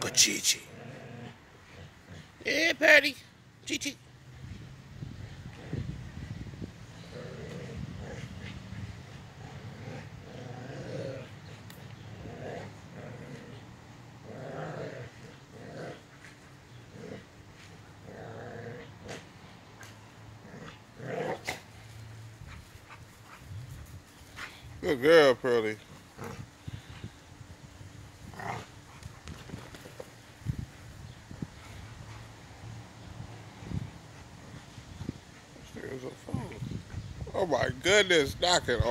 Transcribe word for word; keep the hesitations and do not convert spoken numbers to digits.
Good Chi-Chi. Yeah, Patty. Chi-Chi. Good girl, Pearly. There's a phone. Oh my goodness, knocking